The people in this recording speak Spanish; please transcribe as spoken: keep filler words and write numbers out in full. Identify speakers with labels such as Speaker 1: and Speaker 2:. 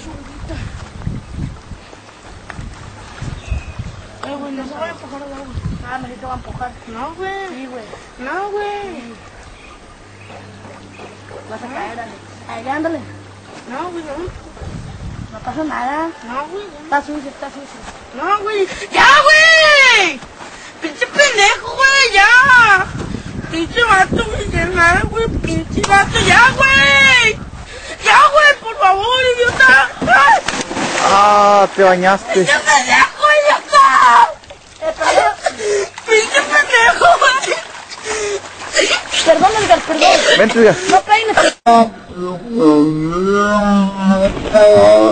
Speaker 1: chunguita. Eh, güey, no se vaya a empujar al agua. Ah, me te va a empujar. No, güey. Sí, güey. No, güey. Vas a caer, Alex. Ahí, ándale. No, güey, no. No pasa nada. No, güey. Está sucio, está sucio. No, güey. ¡Ya, güey! ¡Pinche pendejo, güey! ¡Ya! ¡Pinche vato, güey! ¡Ya, güey! ¡Pinche vato! ¡Ya, güey! ¡Ya, güey! ¡Por favor, idiota! ¡Ay!
Speaker 2: Ah, te bañaste.
Speaker 1: ¡Pinche pendejo, idiota! ¡Pinche pendejo, güey! Perdón, Edgar, perdón.
Speaker 2: Vente, Edgar.
Speaker 1: No peines.